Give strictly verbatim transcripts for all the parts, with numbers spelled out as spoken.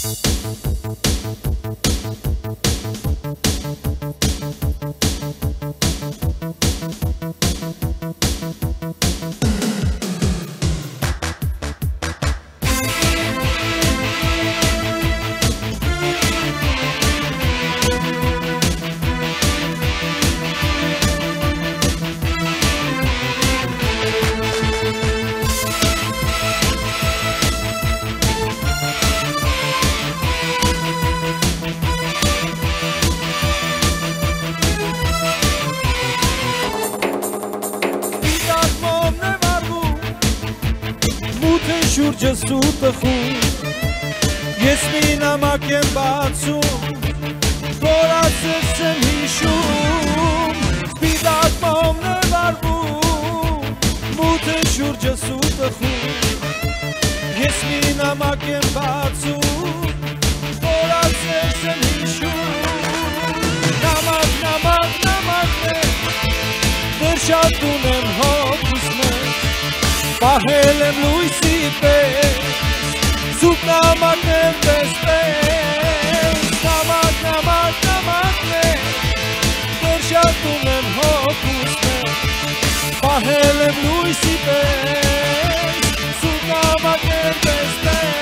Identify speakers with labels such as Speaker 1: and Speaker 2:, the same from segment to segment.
Speaker 1: Շուրջը սուտը խում, ես մի նամակ եմ բացում, որ ասես եմ հիշում, սպիտակ մոմն է վարվում, մութը շուրջը սուտը խում, ես մի նամակ եմ բացում, որ ասես եմ հիշում, նամակ, նամակ, նամակն է, դեռ շատ ունեմ հոգուս մեջ, պահել եմ լույսի պես, սուտ նամակներ տեսպես, նամակ, նամակ, նամակն է, դեռ շատ ունեմ հոգուս մեջ, պահել եմ լույսի պես, սուտ նամակներ տեսպես։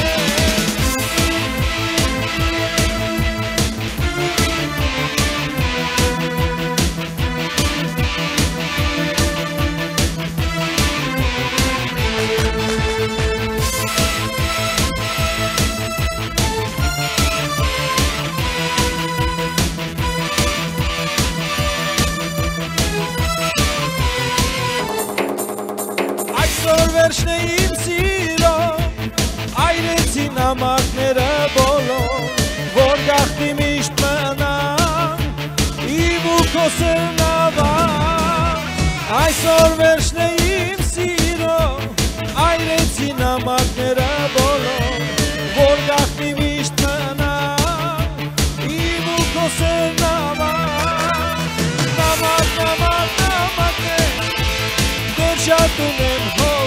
Speaker 1: Վերջն է իմ սիրո, այրեցի նամակները բոլոր, որ գաղտնի միշտ մնան, իմ ու քո սրնավան։ Այսօր վերջն է իմ սիրո, այրեցի նամակները բոլոր, որ գաղտնի միշտ մնան, իմ ու քո սրնավան։ Նամակ, նամակ, նամակ է, դեռ շատ ունեմ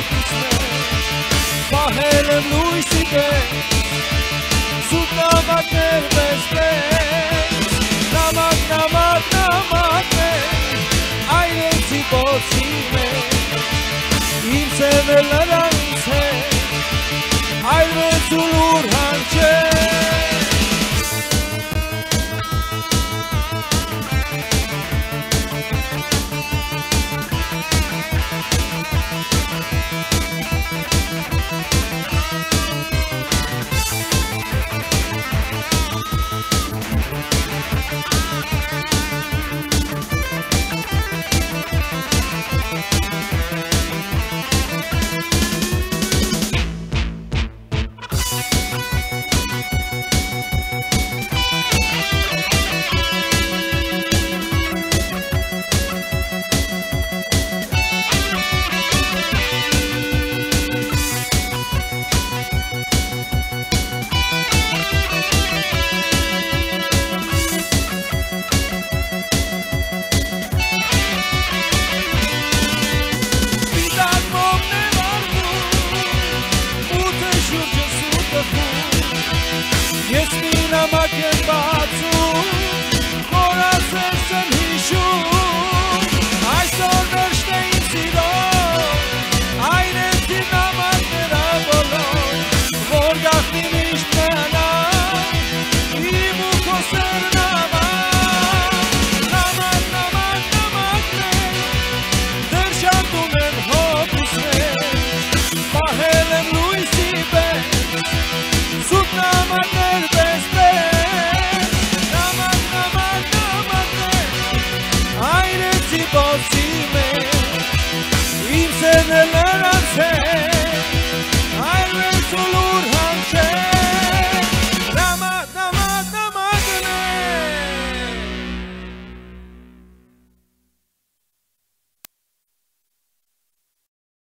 Speaker 1: պահել եմ լույսի պես, սուտ նամակներ տեսպես, նամակ, նամակ, նամակ է, այրեցի բոցի մեջ, իմ սևը լրանից հետ, այրվեց ու լուր հանչեց։ Ես մի նամակ եմ բացում, որ ասես եմ հիշում, այսօր վերջն է իմ սիրո, այրեցի նամակները բոլոր, որ գաղտնի